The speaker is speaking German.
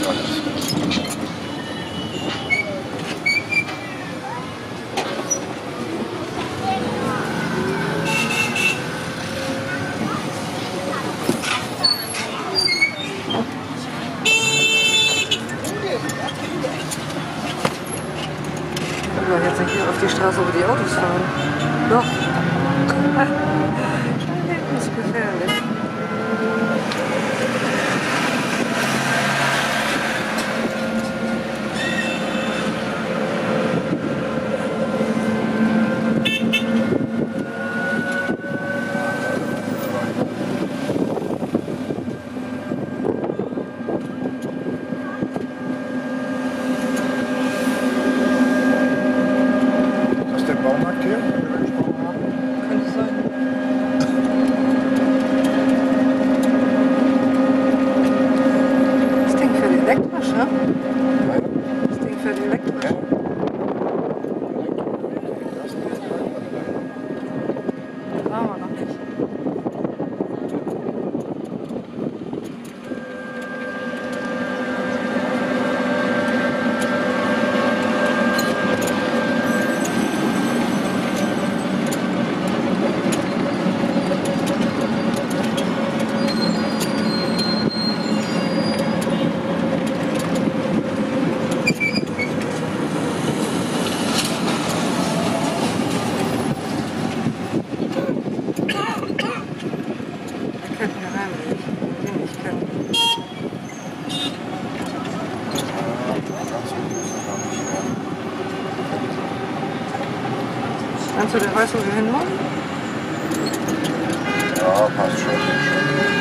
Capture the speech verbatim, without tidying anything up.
Aber jetzt nicht hier auf die Straße, wo die Autos fahren. Doch. Das ist gefährlich. Baumarkt hier, den wir gesprochen haben? Könnte sein. Das Ding fährt elektrisch, ne? Nein. Das Ding fährt elektrisch. Ja. Das waren wir noch nicht. Meinst du, der weiß, wo wir hin wollen? Ja, passt schon.